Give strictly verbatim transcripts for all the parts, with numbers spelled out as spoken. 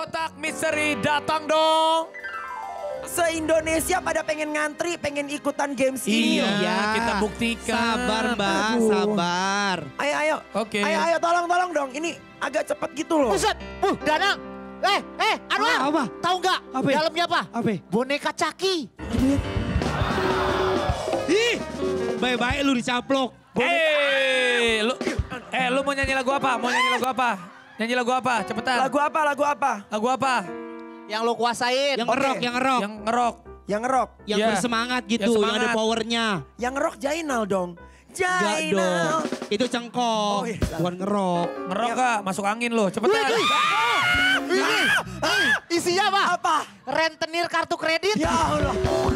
Kotak misteri datang dong. Se-Indonesia pada pengen ngantri, pengen ikutan games ini. Iya, ya. kita buktikan. Sabar Mbak, Aduh. sabar. Ayo, ayo. Oke. Ayo, ayo, tolong, tolong dong. Ini agak cepet gitu loh. Buset, uh, Danang. Eh, eh, Anwar. Ah, apa? Tahu nggak? Apa? Dalamnya apa? Apa? Boneka caki. Ih, baik-baik lu dicaplok. Eh, lu, eh, lu mau nyanyi lagu apa? Mau nyanyi lagu apa? Nyanyi lagu apa? Cepetan. Lagu apa, lagu apa? Lagu apa? Yang lo kuasain. Yang Oke. ngerok, yang ngerok. Yang ngerok. Yang ngerok. Yang Iya. bersemangat gitu, Yang yang, semangat. ada powernya. Yang ngerok Jainal dong. Enggak Jainal. dong, itu cengkok, Oh, iya. bukan ngerok. Ngerok gak? Masuk angin lo. Cepetan. Ini, ini isinya apa? Apa? Rentenir kartu kredit. Ya Allah.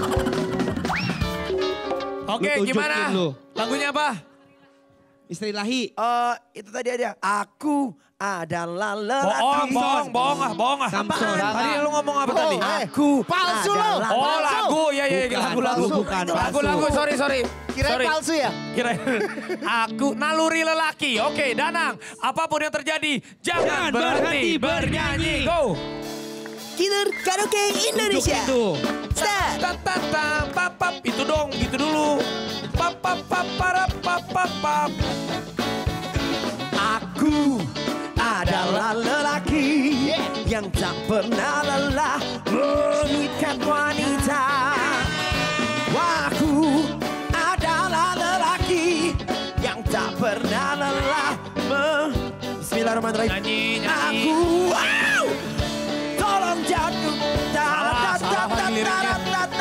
Oke, Lu tunjukin gimana? lu. Lagunya apa? Istri Ilahi. Eh, itu tadi ada. Aku adalah lelaki. Bohong, bohong, bohong ah, bohong ah. Samson. Tadi lu ngomong apa Oh, tadi? eh. Aku Palsu lo. adalah Oh Palsu. lagu, ya ya Bukan, lagu-lagu. palsu, bukan, Lagu-lagu, palsu. sorry, sorry. Kirain Sorry. palsu ya? Kirain. Aku naluri lelaki. Oke, Danang. Apapun yang terjadi, jangan Jangan berhenti berhenti bernyanyi. bernyanyi. Go. Killer Karaoke Indonesia. Itu. Start. Ta ta ta pap pap itu dong, gitu dulu. Pap pap pap para pap pap pap. Aku adalah lelaki yang tak pernah lelah mengikat wanita. Aku adalah lelaki yang tak pernah lelah me... Bismillahirrahmanirrahim. Nyanyi, nyanyi. Aku, wow, tolong jatuh. Salah, salah lagi liriknya.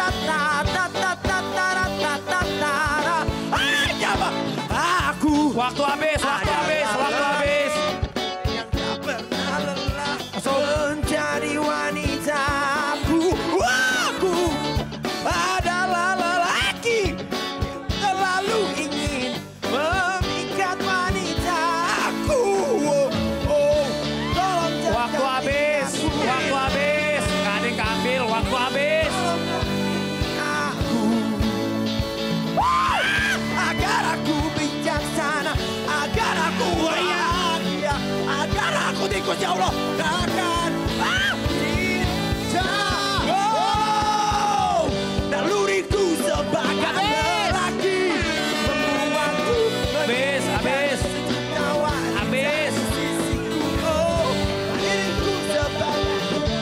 Aku Waktu habis, waktu habis, waktu habis. yang tak pernah lelah Masuk. mencari wanita. Aku, aku adalah lelaki yang terlalu ingin memikat wanita. Aku, oh, oh, tolong jaga Waktu habis, aku. waktu habis. Gak ada yang keambil, waktu habis. Aku, Wah! agar aku bijaksana, agar aku bahagia, agar aku diikuti Allah akan cinta. Oh, naluriku sebagai lelaki membuatku Habis, habis. kawan. Habis. Oh, diriku sebagai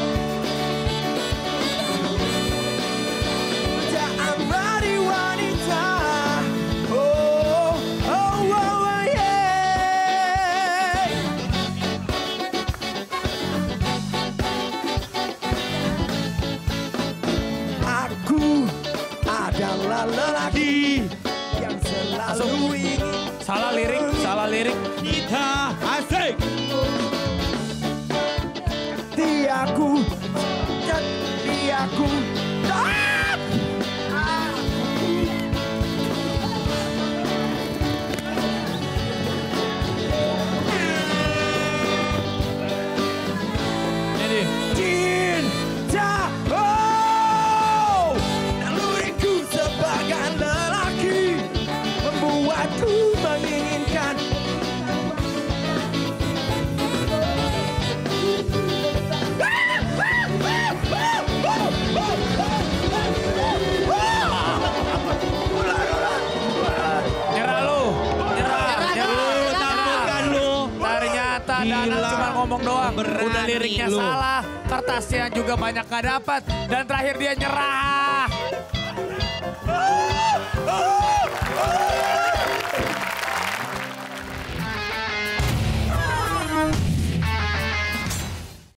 pujaan dari wanita. Oh, oh, oh, oh, yeah. Aku adalah lelaki yang selalu ingin. Salah lirik, salah lirik. Kita asik. Diaku, diaku, ah! Ini. Cinta, oh, naluriku sebagai lelaki membuatku menginginkan. Nyerah lu, nyerah, nyerah, Tampilkan lu. Ternyata Gila. Danang cuma ngomong doang. Berani Udah liriknya lu. salah, kertasnya juga banyak gak dapat. Dan terakhir dia nyerah.